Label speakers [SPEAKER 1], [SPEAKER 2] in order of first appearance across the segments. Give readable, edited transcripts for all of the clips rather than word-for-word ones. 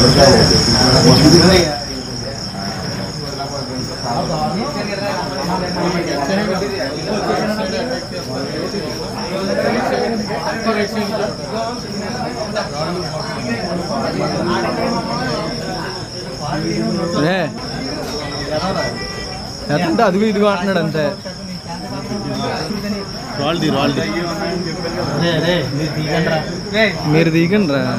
[SPEAKER 1] ఎంత అదిగో ఇదిగో అంటున్నాడు అంతే. మీరు దిగండి రా.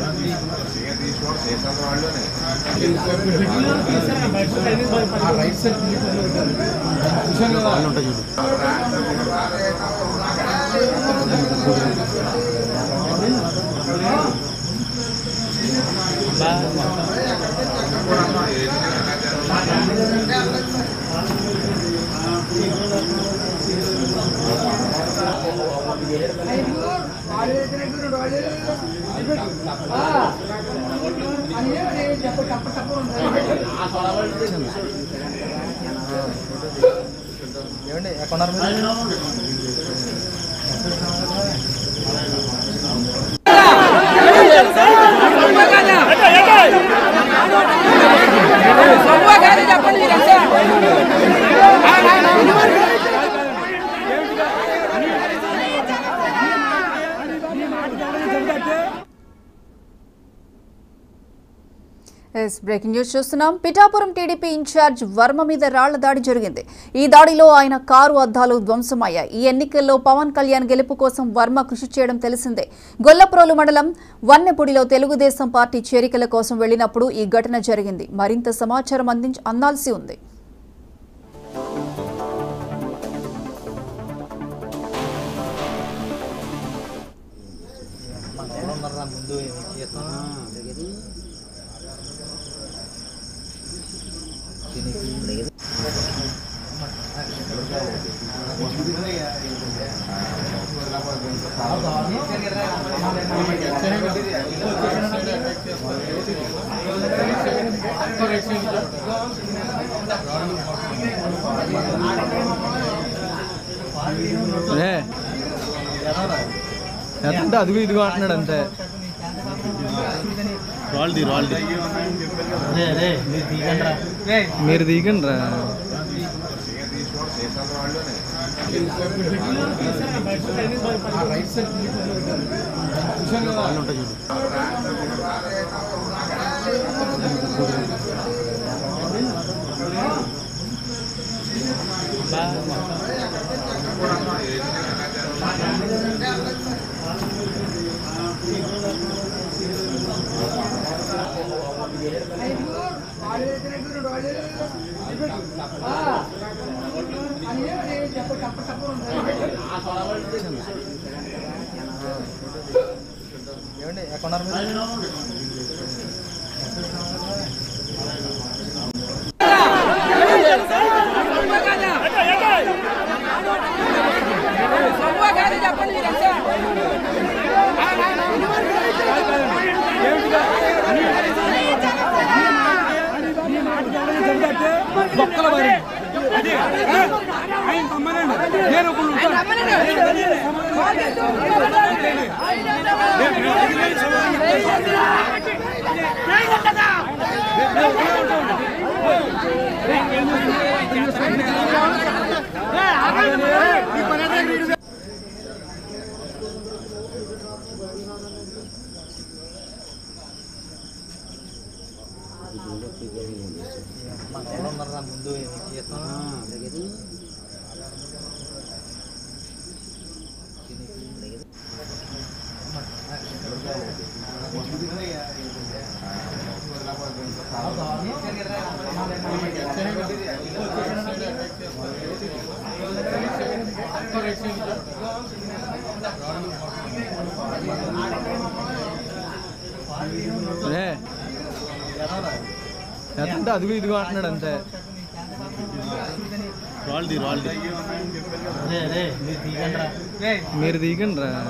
[SPEAKER 1] ఏమండి ఎక్కడున్నారు మీరు?
[SPEAKER 2] బ్రేకింగ్ న్యూస్ చూస్తున్నాం. పిఠాపురం టీడీపీ ఇన్ఛార్జ్ వర్మ మీద రాళ్ల దాడి జరిగింది. ఈ దాడిలో ఆయన కారు అద్దాలు ధ్వంసమయ్యాయి. ఈ ఎన్నికల్లో పవన్ కళ్యాణ్ గెలుపు కోసం వర్మ కృషి చేయడం తెలిసిందే. గొల్లప్రోలు మండలం వన్నెపూడిలో తెలుగుదేశం పార్టీ చేరికల కోసం వెళ్లినప్పుడు ఈ ఘటన జరిగింది. మరింత సమాచారం అందాల్సి ఉంది.
[SPEAKER 1] ఎంత అదిగో ఇదిగో అంటున్నాడు అంతే. మీరు దిగండి రా.
[SPEAKER 3] ఏమండి ఎక్కడున్నారు మీరు? ముందు
[SPEAKER 1] ఎంత అదిగో ఇదిగో అంటున్నాడు అంతే. మీరు దిగండి రా.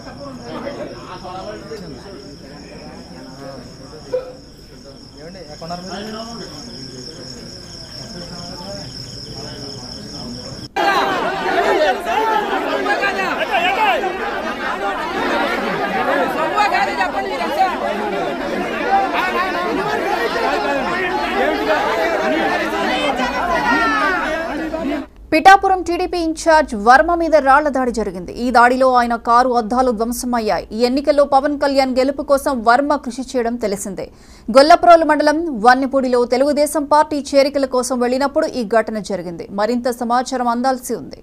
[SPEAKER 2] పిఠాపురం టీడీపీ ఇన్ఛార్జ్ వర్మ మీద రాళ్ల దాడి జరిగింది. ఈ దాడిలో ఆయన కారు అద్దాలు ధ్వంసమయ్యాయి. ఈ ఎన్నికల్లో పవన్ కళ్యాణ్ గెలుపు కోసం వర్మ కృషి చేయడం తెలిసిందే. గొల్లప్రోలు మండలం వన్నెపూడిలో తెలుగుదేశం పార్టీ చేరికల కోసం వెళ్లినప్పుడు ఈ ఘటన జరిగింది. మరింత సమాచారం అందాల్సి ఉంది.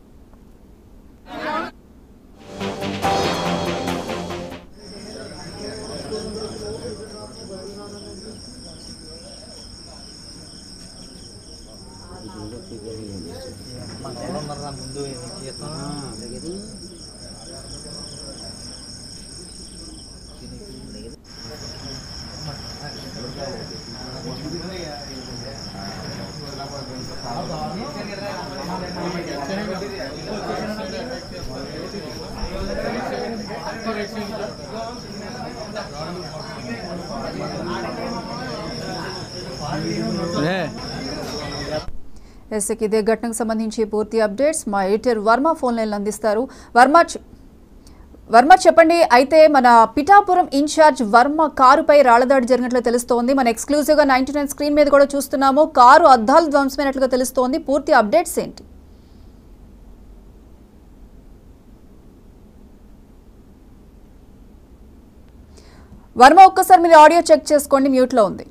[SPEAKER 2] ఇదే ఘటనకు సంబంధించి పూర్తి అప్డేట్స్ మా ఎడిటర్ వర్మ ఫోన్ లైన్లో అందిస్తారు. వర్మ చెప్పండి. అయితే మన పిఠాపురం ఇన్ఛార్జ్ వర్మ కారుపై రాళ్లదాడి జరిగినట్లు తెలుస్తోంది. మన ఎక్స్క్లూజివ్గా 99 స్క్రీన్ మీద కూడా చూస్తున్నాము. కారు అద్దాలు ధ్వంసమైనట్లుగా తెలుస్తోంది. పూర్తి అప్డేట్స్ ఏంటి? వర్మ ఒక్కసారి మీరు ఆడియో చెక్ చేసుకోండి, మ్యూట్లో ఉంది.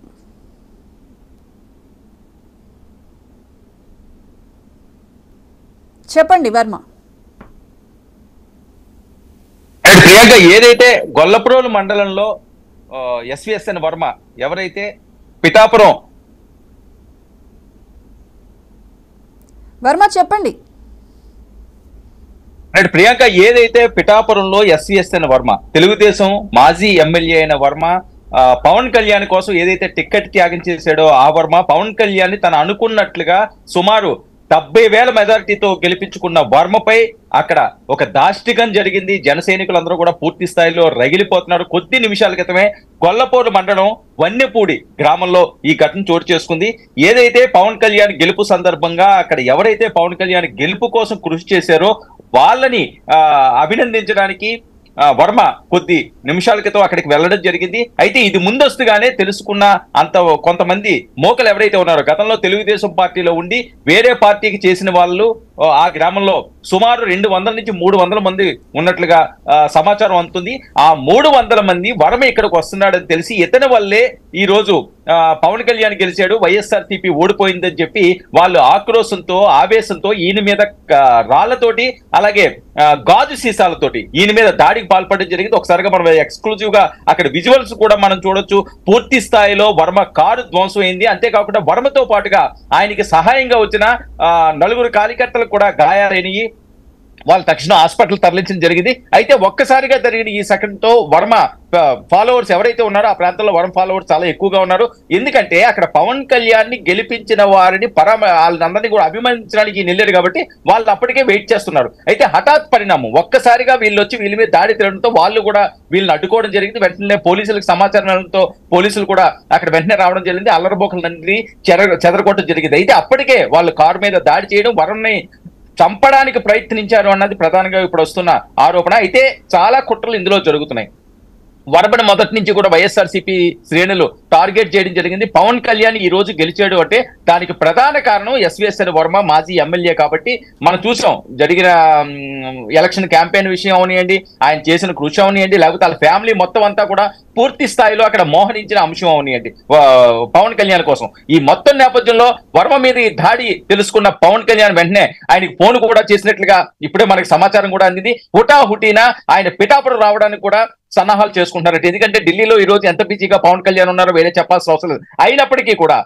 [SPEAKER 2] చెప్పండి వర్మ.
[SPEAKER 3] ప్రియాంక, ఏదైతే గొల్లప్రోలు మండలంలో ఎస్విఎస్ఎన్ వర్మ ఎవరైతే పిఠాపురం
[SPEAKER 2] వర్మ చెప్పండి.
[SPEAKER 3] ప్రియాంక, ఏదైతే పిఠాపురంలో ఎస్విఎస్ఎన్ వర్మ తెలుగుదేశం మాజీ ఎమ్మెల్యే అయిన వర్మ పవన్ కళ్యాణ్ కోసం ఏదైతే టికెట్ త్యాగం చేశాడో ఆ వర్మ పవన్ కళ్యాణ్ తను అనుకున్నట్లుగా సుమారు 70,000 మెజారిటీతో గెలిపించుకున్న వర్మపై అక్కడ ఒక దాష్టికం జరిగింది. జన సైనికులందరూ కూడా పూర్తి స్థాయిలో రగిలిపోతున్నారు. కొద్ది నిమిషాల క్రితమే గొల్లపూడి మండలం వన్నెపూడి గ్రామంలో ఈ ఘటన చోటు చేసుకుంది. ఏదైతే పవన్ కళ్యాణ్ గెలుపు సందర్భంగా అక్కడ ఎవరైతే పవన్ కళ్యాణ్ గెలుపు కోసం కృషి చేశారో వాళ్ళని అభినందించడానికి వర్మ కొద్ది నిమిషాల క్రితం అక్కడికి వెళ్ళడం జరిగింది. అయితే ఇది ముందస్తుగానే తెలుసుకున్న కొంతమంది మోకలు ఎవరైతే ఉన్నారో గతంలో తెలుగుదేశం పార్టీలో ఉండి వేరే పార్టీకి చేసిన వాళ్ళు ఆ గ్రామంలో సుమారు 200 నుంచి 300 మంది ఉన్నట్లుగా సమాచారం అందుతుంది. ఆ 300 మంది వర్మ ఇక్కడికి వస్తున్నాడని తెలిసి ఇతని వల్లే ఈ రోజు పవన్ కళ్యాణ్ గెలిచాడు, వైఎస్ఆర్సీపీ ఓడిపోయిందని చెప్పి వాళ్ళు ఆక్రోశంతో ఆవేశంతో ఈయన మీద రాళ్లతోటి అలాగే గాజు సీసాలతోటి ఈయన మీద దాడికి పాల్పడడం జరిగింది. ఒకసారిగా మనం ఎక్స్క్లూజివ్ గా అక్కడ విజువల్స్ కూడా మనం చూడొచ్చు. పూర్తి స్థాయిలో వర్మ కారు ధ్వంసం అయింది. అంతేకాకుండా వర్మతో పాటుగా ఆయనకి సహాయంగా వచ్చిన 4 కార్యకర్తలకు కూడా గాయాలైనవి. వాళ్ళు తక్షణం హాస్పిటల్ తరలించడం జరిగింది. అయితే ఒక్కసారిగా జరిగిన ఈ సెకండ్తో వర్మ ఫాలోవర్స్ ఎవరైతే ఉన్నారో ఆ ప్రాంతంలో వర్మ ఫాలోవర్స్ చాలా ఎక్కువగా ఉన్నారు. ఎందుకంటే అక్కడ పవన్ కళ్యాణ్ ని గెలిపించిన వారిని వాళ్ళందరినీ కూడా అభిమానించడానికి వెళ్ళారు కాబట్టి వాళ్ళు అప్పటికే వెయిట్ చేస్తున్నారు. అయితే హఠాత్ పరిణామం ఒక్కసారిగా వీళ్ళు వచ్చి వీళ్ళ మీద దాడి తిరగడంతో వాళ్ళు కూడా వీళ్ళని అడ్డుకోవడం జరిగింది. వెంటనే పోలీసులకు సమాచారంతో పోలీసులు కూడా అక్కడ వెంటనే రావడం జరిగింది. అల్లరిబోకలన్నీ చెదరగొట్టడం జరిగింది. అయితే అప్పటికే వాళ్ళు కారు మీద దాడి చేయడం, వర్మని చంపడానికి ప్రయత్నించారు అన్నది ప్రధానంగా ఇప్పుడు వస్తున్న ఆరోపణ. అయితే చాలా కుట్రలు ఇందులో జరుగుతున్నాయి. వర్మని మొదటి నుంచి కూడా వైఎస్ఆర్సీపీ శ్రేణులు టార్గెట్ చేయడం జరిగింది. పవన్ కళ్యాణ్ ఈ రోజు గెలిచాడు అంటే దానికి ప్రధాన కారణం ఎస్విఎస్ఎన్ వర్మ మాజీ ఎమ్మెల్యే కాబట్టి మనం చూసాం. జరిగిన ఎలక్షన్ క్యాంపెయిన్ విషయం అవనియండి, ఆయన చేసిన కృషి అవనియండి, లేకపోతే వాళ్ళ ఫ్యామిలీ మొత్తం అంతా కూడా పూర్తి స్థాయిలో అక్కడ మోహరించిన అంశం అవనియండి పవన్ కళ్యాణ్ కోసం. ఈ మొత్తం నేపథ్యంలో వర్మ మీద ఈ దాడి తెలుసుకున్న పవన్ కళ్యాణ్ వెంటనే ఆయనకి ఫోన్ కూడా చేసినట్లుగా ఇప్పుడే మనకి సమాచారం కూడా అందింది. హుటాహుటీన ఆయన పిఠాపురం రావడానికి కూడా సన్నాహాలు చేసుకుంటున్నారట. ఎందుకంటే ఢిల్లీలో ఈ రోజు ఎంత బిజీగా పవన్ కళ్యాణ్ ఉన్నారో వేరే చెప్పాల్సిన అవసరం లేదు. అయినప్పటికీ కూడా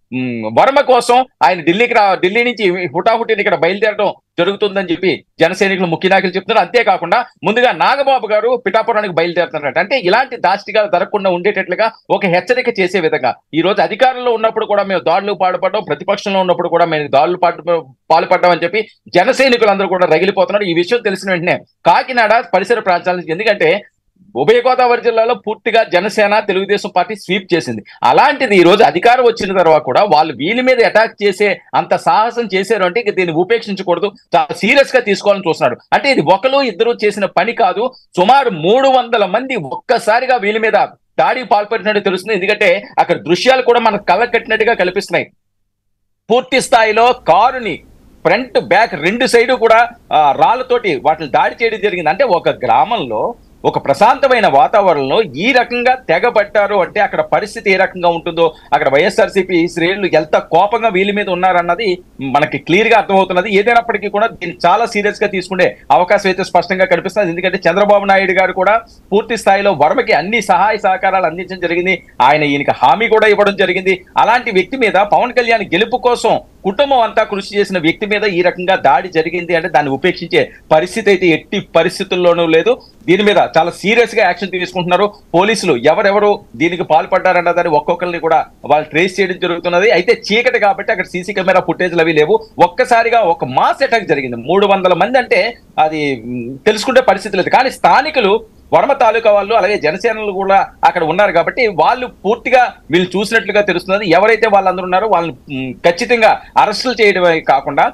[SPEAKER 3] వర్మ కోసం ఆయన ఢిల్లీ నుంచి హుటాహుటిని ఇక్కడ బయలుదేరడం జరుగుతుందని చెప్పి జన సైనికులు ముఖ్య నాయకులు చెప్తున్నారు. అంతేకాకుండా ముందుగా నాగబాబు గారు పిఠాపురానికి బయలుదేరుతున్నారు. అంటే ఇలాంటి దాష్టికాలు జరగకుండా ఉండేటట్లుగా ఒక హెచ్చరిక చేసే విధంగా ఈ రోజు అధికారంలో ఉన్నప్పుడు కూడా మేము దాడులు పాల్పడడం, ప్రతిపక్షంలో ఉన్నప్పుడు కూడా మేము దాడులు పాల్పడ్డాం అని చెప్పి జన సైనికులందరూ కూడా రగిలిపోతున్నారు. ఈ విషయం తెలిసిన వెంటనే కాకినాడ పరిసర ప్రాంతాల నుంచి, ఎందుకంటే ఉభయ గోదావరి జిల్లాలో పూర్తిగా జనసేన తెలుగుదేశం పార్టీ స్వీప్ చేసింది. అలాంటిది ఈ రోజు అధికారం వచ్చిన తర్వాత కూడా వాళ్ళు వీళ్ళ మీద అటాక్ చేసే అంత సాహసం చేశారు అంటే ఇక దీన్ని ఉపేక్షించకూడదు, చాలా సీరియస్ గా తీసుకోవాలని చూస్తున్నాడు. అంటే ఇది ఒకరు ఇద్దరు చేసిన పని కాదు, సుమారు 300 మంది ఒక్కసారిగా వీళ్ళ మీద దాడికి పాల్పడినట్టు తెలుస్తుంది. ఎందుకంటే అక్కడ దృశ్యాలు కూడా మనకు కళ్ళ కట్టినట్టుగా కనిపిస్తున్నాయి. పూర్తి స్థాయిలో కారుని ఫ్రంట్ బ్యాక్ 2 సైడు కూడా రాళ్లతోటి వాటిని దాడి చేయడం జరిగింది. అంటే ఒక గ్రామంలో ఒక ప్రశాంతమైన వాతావరణంలో ఈ రకంగా తెగబట్టారు అంటే అక్కడ పరిస్థితి ఏ రకంగా ఉంటుందో, అక్కడ వైఎస్ఆర్సీపీ శ్రేణులు ఎంత కోపంగా వీళ్ళ మీద ఉన్నారన్నది మనకి క్లియర్ గా అర్థమవుతున్నది. ఏదైనప్పటికీ కూడా దీన్ని చాలా సీరియస్ గా తీసుకునే అవకాశం అయితే స్పష్టంగా కనిపిస్తుంది. ఎందుకంటే చంద్రబాబు నాయుడు గారు కూడా పూర్తి స్థాయిలో వర్మకి అన్ని సహాయ సహకారాలు అందించడం జరిగింది. ఈయనకి హామీ కూడా ఇవ్వడం జరిగింది. అలాంటి వ్యక్తి మీద పవన్ కళ్యాణ్ గెలుపు కోసం కుటుంబం అంతా కృషి చేసిన వ్యక్తి మీద ఈ రకంగా దాడి జరిగింది అంటే దాన్ని ఉపేక్షించే పరిస్థితి అయితే ఎట్టి పరిస్థితుల్లోనూ లేదు. దీని మీద చాలా సీరియస్ గా యాక్షన్ తీసుకుంటున్నారు పోలీసులు. ఎవరెవరు దీనికి పాల్పడ్డారన్న దాన్ని ఒక్కొక్కరిని కూడా వాళ్ళు ట్రేస్ చేయడం జరుగుతున్నది. అయితే చీకటి కాబట్టి అక్కడ సీసీ కెమెరా ఫుటేజ్లు అవి లేవు. ఒక్కసారిగా ఒక మాస్ అటాక్ జరిగింది. 300 మంది అంటే అది తెలుసుకుంటే పరిస్థితి లేదు. కానీ స్థానికులు వర్మ తాలూకా వాళ్ళు అలాగే జనసేనలు కూడా అక్కడ ఉన్నారు కాబట్టి వాళ్ళు పూర్తిగా వీళ్ళు చూసినట్లుగా తెలుస్తున్నది. ఎవరైతే వాళ్ళందరూ ఉన్నారో వాళ్ళని ఖచ్చితంగా అరెస్టులు చేయడమే కాకుండా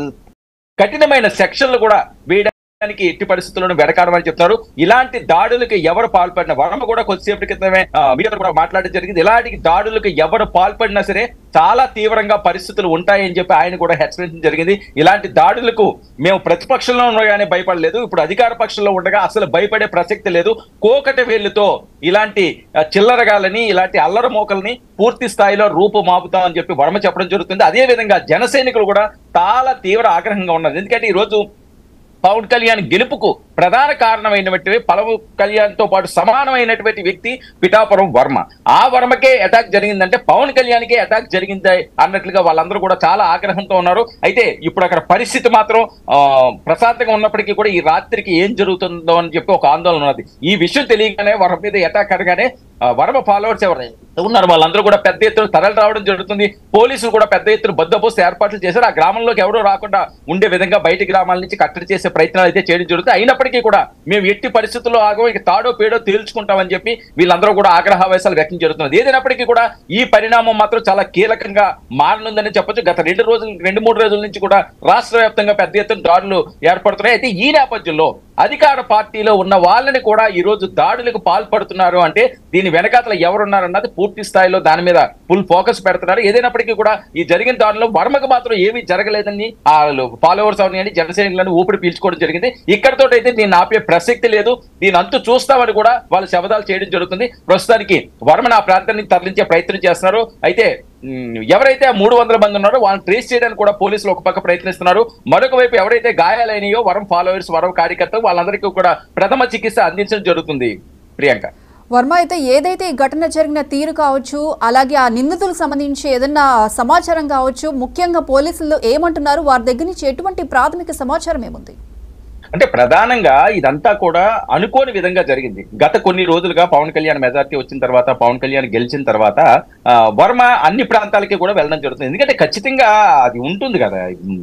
[SPEAKER 3] కఠినమైన సెక్షన్లు కూడా వేయడానికి ఎట్టి పరిస్థితుల్లోనూ వెనకాడమని చెప్తున్నారు. ఇలాంటి దాడులకు ఎవరు పాల్పడిన, వర్మ కూడా కొద్దిసేపటి క్రితమే మీడియాతో కూడా మాట్లాడడం జరిగింది. ఇలాంటి దాడులకు ఎవరు పాల్పడినా సరే చాలా తీవ్రంగా పరిస్థితులు ఉంటాయని చెప్పి ఆయన కూడా హెచ్చరించడం జరిగింది. ఇలాంటి దాడులకు మేము ప్రతిపక్షంలో ఉండగానే భయపడలేదు, ఇప్పుడు అధికార పక్షంలో ఉండగా అసలు భయపడే ప్రసక్తి లేదు. కోకటి వేళ్లతో ఇలాంటి చిల్లరగాలని, ఇలాంటి అల్లర మోకల్ని పూర్తి స్థాయిలో రూపు మాపుతామని చెప్పి వర్మ చెప్పడం జరుగుతుంది. అదే విధంగా జన సైనికులు కూడా చాలా తీవ్ర ఆగ్రహంగా ఉన్నారు. ఎందుకంటే ఈ రోజు పవన్ కళ్యాణ్ గెలుపుకు ప్రధాన కారణమైనటువంటి పవన్ కళ్యాణ్ తో పాటు సమానమైనటువంటి వ్యక్తి పిఠాపురం వర్మ. ఆ వర్మకే అటాక్ జరిగిందంటే పవన్ కళ్యాణ్కే అటాక్ జరిగింది అన్నట్లుగా వాళ్ళందరూ కూడా చాలా ఆగ్రహంతో ఉన్నారు. అయితే ఇప్పుడు అక్కడ పరిస్థితి మాత్రం ప్రశాంతంగా ఉన్నప్పటికీ కూడా ఈ రాత్రికి ఏం జరుగుతుందో అని చెప్పి ఒక ఆందోళన ఉన్నది. ఈ విషయం తెలియగానే వర్మ మీద అటాక్ అనగానే వర్మ ఫాలోవర్స్ ఎవరైతే ఉన్నారు వాళ్ళందరూ కూడా పెద్ద ఎత్తున తరలి రావడం జరుగుతుంది. పోలీసులు కూడా పెద్ద ఎత్తున బందోబస్తు ఏర్పాట్లు చేశారు. ఆ గ్రామంలోకి ఎవరో రాకుండా ఉండే విధంగా బయట గ్రామాల నుంచి కట్టడి చేసే ప్రయత్నాలు అయితే చేయడం జరుగుతుంది. అయినప్పటికీ కూడా మేము ఎట్టి పరిస్థితుల్లో ఆగో ఇక తాడో పేడో తేల్చుకుంటామని చెప్పి వీళ్ళందరూ కూడా ఆగ్రహావేశాలు వ్యక్తం జరుగుతున్నది. ఏదైనప్పటికీ కూడా ఈ పరిణామం మాత్రం చాలా కీలకంగా మారనుందని చెప్పొచ్చు. గత 2-3 రోజుల నుంచి కూడా రాష్ట్ర వ్యాప్తంగా పెద్ద ఎత్తున దాడులు ఏర్పడుతున్నాయి. అయితే ఈ నేపథ్యంలో అధికార పార్టీలో ఉన్న వాళ్ళని కూడా ఈ రోజు దాడులకు పాల్పడుతున్నారు అంటే దీని వెనకాతల ఎవరున్నారన్నది పూర్తి స్థాయిలో దాని మీద ఫుల్ ఫోకస్ పెడుతున్నారు. ఏదైనప్పటికీ కూడా ఈ జరిగిన దాడిలో వర్మకు మాత్రం ఏమీ జరగలేదని ఫాలోవర్స్ అవని జనసైనికులను ఊపిరి పీల్చుకోవడం జరిగింది. ఇక్కడతో అయితే దీన్ని ఆపే ప్రసక్తి లేదు, దీని అంతు చూస్తామని కూడా వాళ్ళు శపథాలు చేయడం జరుగుతుంది. ప్రస్తుతానికి వర్మను ఆ ప్రాంతాన్ని తరలించే ప్రయత్నం చేస్తున్నారు. అయితే ఎవరైతే 300 మంది ఉన్నారో వాళ్ళని ట్రేస్ చేయడానికి కూడా పోలీసులు ఒక పక్క ప్రయత్నిస్తున్నారు. మరొక వైపు ఎవరైతే గాయాలైనయో వరం ఫాలోవర్స్, వరం కార్యకర్తలు వాళ్ళందరికీ కూడా ప్రథమ చికిత్స అందించడం జరుగుతుంది. ప్రియాంక,
[SPEAKER 2] వర్మ అయితే ఏదైతే ఈ ఘటన జరిగిన తీరు కావచ్చు, అలాగే ఆ నిందితులకు సంబంధించి ఏదన్నా సమాచారం కావచ్చు, ముఖ్యంగా పోలీసులు ఏమంటున్నారు, వారి దగ్గర నుంచి ఎటువంటి ప్రాథమిక సమాచారం ఏముంది?
[SPEAKER 3] అంటే ప్రధానంగా ఇదంతా కూడా అనుకోని విధంగా జరిగింది. గత కొన్ని రోజులుగా పవన్ కళ్యాణ్ మెజార్టీ వచ్చిన తర్వాత, పవన్ కళ్యాణ్ గెలిచిన తర్వాత వర్మ అన్ని ప్రాంతాలకి కూడా వెళ్ళడం జరుగుతుంది. ఎందుకంటే ఖచ్చితంగా అది ఉంటుంది కదా,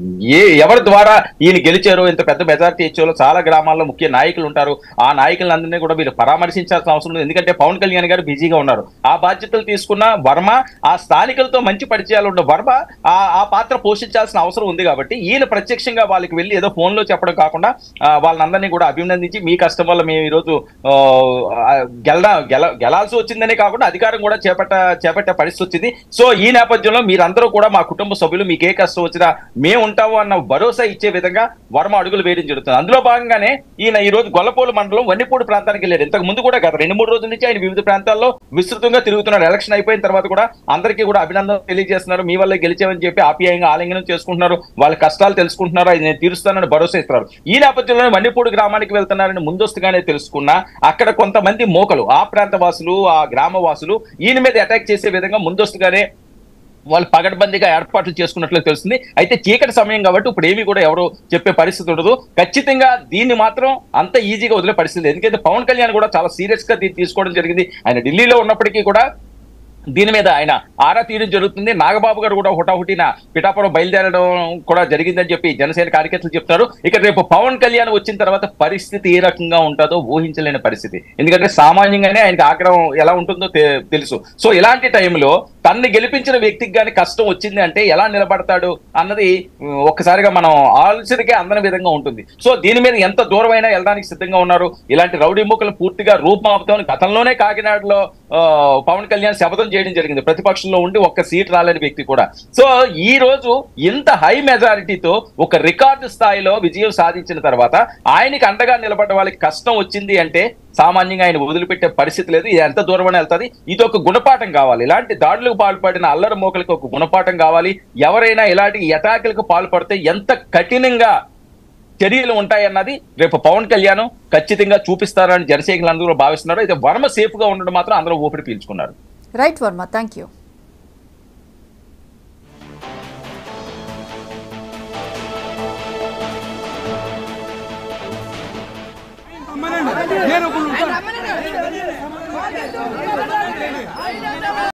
[SPEAKER 3] ఎవరి ద్వారా ఈయన గెలిచారో, ఇంత పెద్ద మెజార్టీ ఇచ్చారో చాలా గ్రామాల్లో ముఖ్య నాయకులు ఉంటారు. ఆ నాయకులందరినీ కూడా వీళ్ళు పరామర్శించాల్సిన అవసరం ఉంది. ఎందుకంటే పవన్ కళ్యాణ్ గారు బిజీగా ఉన్నారు. ఆ బాధ్యతలు తీసుకున్న వర్మ, ఆ స్థానికులతో మంచి పరిచయాలు ఉన్న వర్మ ఆ పాత్ర పోషించాల్సిన అవసరం ఉంది. కాబట్టి ఈయన ప్రత్యక్షంగా వాళ్ళకి వెళ్ళి ఏదో ఫోన్లో చెప్పడం కాకుండా వాళ్ళందరినీ కూడా అభినందించి మీ కష్టం వల్ల మేము ఈరోజు గెలాల్సి వచ్చిందనే కాకుండా అధికారం కూడా చేపట్టే పరిస్థితి వచ్చింది. సో ఈ నేపథ్యంలో మీరందరూ కూడా మా కుటుంబ సభ్యులు, మీకు ఏ కష్టం వచ్చినా మేము ఉంటాము అన్న భరోసా ఇచ్చే విధంగా వర్మ అడుగులు వేయడం జరుగుతుంది. అందులో భాగంగానే ఈయన ఈ రోజు గొల్లపోలు మండలం వన్నిపూడి ప్రాంతానికి వెళ్ళారు. ఇంతకు ముందు కూడా గత 2-3 రోజుల నుంచి ఆయన వివిధ ప్రాంతాల్లో విస్తృతంగా తిరుగుతున్నారు. ఎలక్షన్ అయిపోయిన తర్వాత కూడా అందరికీ కూడా అభినందనలు తెలియజేస్తున్నారు. మీ వల్ల గెలిచామని చెప్పి ఆప్యాయంగా ఆలింగనం చేసుకుంటున్నారు. వాళ్ళ కష్టాలు తెలుసుకుంటున్నారు. అది నేను తీరుస్తానని భరోసా ఇస్తున్నారు. ఈ నేపథ్యంలో వన్నిపూడి గ్రామానికి వెళ్తున్నారని ముందస్తుగానే తెలుసుకున్నా అక్కడ కొంతమంది మోకలు, ఆ ప్రాంత వాసులు, ఆ గ్రామ వాసులు ఈయన మీద అటాక్ చేసే విధంగా ముందస్తుగానే వాళ్ళు పగడ్బందీగా ఏర్పాట్లు చేసుకున్నట్లు తెలుస్తుంది. అయితే చీకటి సమయం కాబట్టి ఇప్పుడు ఏమీ కూడా ఎవరు చెప్పే పరిస్థితి ఉండదు. ఖచ్చితంగా దీన్ని మాత్రం అంత ఈజీగా వదిలే పరిస్థితి లేదు. ఎందుకంటే పవన్ కళ్యాణ్ కూడా చాలా సీరియస్ గా దీన్ని తీసుకోవడం జరిగింది. ఆయన ఢిల్లీలో ఉన్నప్పటికీ కూడా దీని మీద ఆయన ఆరా తీయడం జరుగుతుంది. నాగబాబు గారు కూడా హుటాహుటిన పిఠాపురం బయలుదేరడం కూడా జరిగిందని చెప్పి జనసేన కార్యకర్తలు చెప్తారు. ఇక రేపు పవన్ కళ్యాణ్ వచ్చిన తర్వాత పరిస్థితి ఏ రకంగా ఉంటుందో ఊహించలేని పరిస్థితి. ఎందుకంటే సామాన్యంగానే ఆయనకి ఆగ్రహం ఎలా ఉంటుందో తెలుసు. సో ఇలాంటి టైంలో తనని గెలిపించిన వ్యక్తికి కానీ కష్టం వచ్చింది అంటే ఎలా నిలబడతాడు అన్నది ఒక్కసారిగా మనం ఆలోచనకే అందని విధంగా ఉంటుంది. సో దీని మీద ఎంత దూరమైనా వెళ్ళడానికి సిద్ధంగా ఉన్నారు. ఇలాంటి రౌడీ మూకలు పూర్తిగా రూపుమాపుతామని గతంలోనే కాకినాడలో పవన్ కళ్యాణ్ శపథం చేయడం జరిగింది. ప్రతిపక్షంలో ఉండి ఒక్క సీట్ రాలేని వ్యక్తి కూడా. సో ఈ రోజు ఇంత హై మెజారిటీతో ఒక రికార్డు స్థాయిలో విజయం సాధించిన తర్వాత ఆయనకి అండగా నిలబడ్డ వాళ్ళకి కష్టం వచ్చింది అంటే సామాన్యంగా ఆయన వదిలిపెట్టే పరిస్థితి లేదు. ఇది ఎంత దూరమైనా వెళ్తుంది. ఇది ఒక గుణపాఠం కావాలి. ఇలాంటి దాడులకు పాల్పడిన అల్లరి మోకలకు ఒక గుణపాఠం కావాలి. ఎవరైనా ఇలాంటి అటాకులకు పాల్పడితే ఎంత కఠినంగా చర్యలు ఉంటాయన్నది రేపు పవన్ కళ్యాణ్ ఖచ్చితంగా చూపిస్తారని జనసేనలు అందరూ భావిస్తున్నారు. అయితే వర్మ సేఫ్ గా ఉండడం మాత్రం అందరూ ఊపిరి పీల్చుకున్నారు.
[SPEAKER 2] Right Varma, thank you.